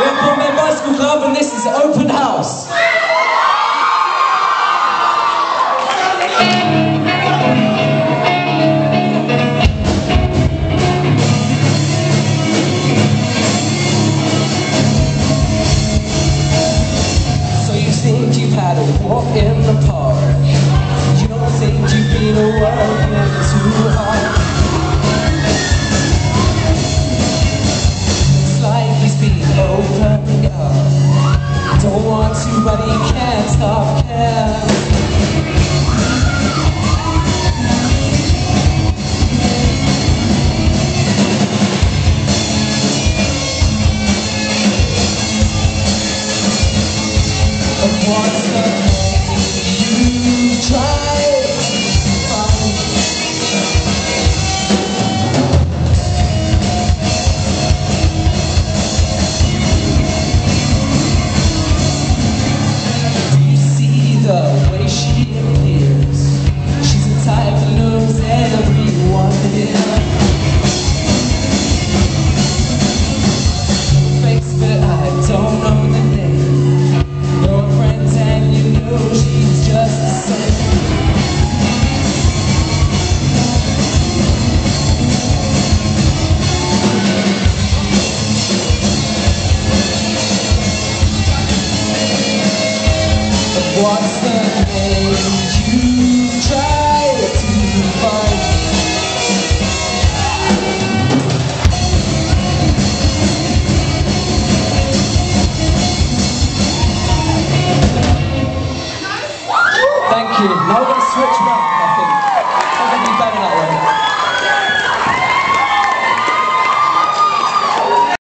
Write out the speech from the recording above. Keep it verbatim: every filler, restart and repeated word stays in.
at Bombay Bicycle Club, and this is Open House. So you think you've had a walk in the park? You don't think you've been working too hard? Open up. Don't want to, but he can't stop caring. But what's the thing you tried to find? The way she appears, she's the type that knows everyone here. Face, but I don't know the name. You're friends and you know she's just the same. But what's the